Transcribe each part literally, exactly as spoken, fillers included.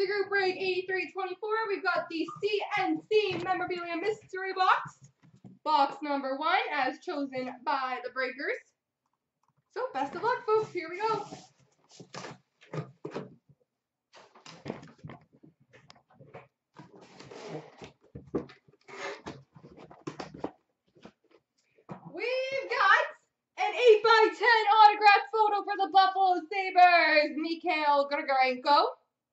Fantasy Group Break eighty-three twenty-four. We've got the C N C Memorabilia Mystery Box. Box number one as chosen by the breakers. So, best of luck, folks. Here we go. We've got an eight by ten autographed photo for the Buffalo Sabres, Mikhail Grigorenko.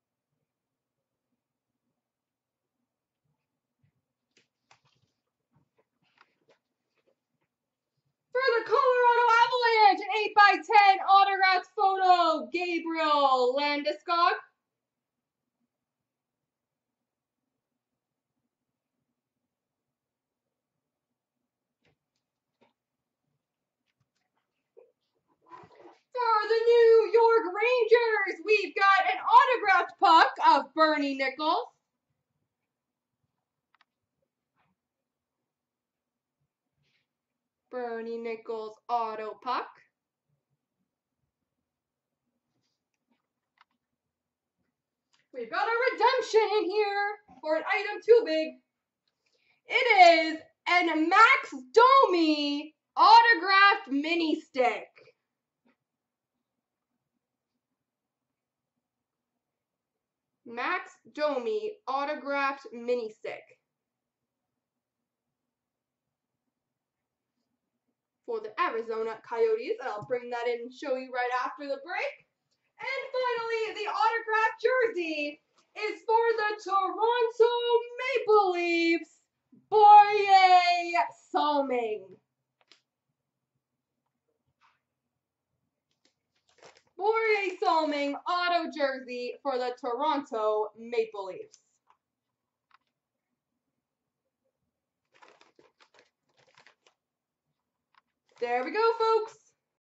For the Colorado Avalanche, an eight by ten autographed photo, Gabriel Landeskog. For the New York Rangers, we've got an autographed puck of Bernie Nicholls. Bernie Nicholls auto puck. We've got a redemption in here for an item too big. It is an Max Domi autographed mini stick. Max Domi autographed mini stick. For the Arizona Coyotes. I'll bring that in and show you right after the break. And finally, the autographed jersey is for the Toronto Maple Leafs, Borje Salming. Borje Salming auto jersey for the Toronto Maple Leafs. There we go, folks.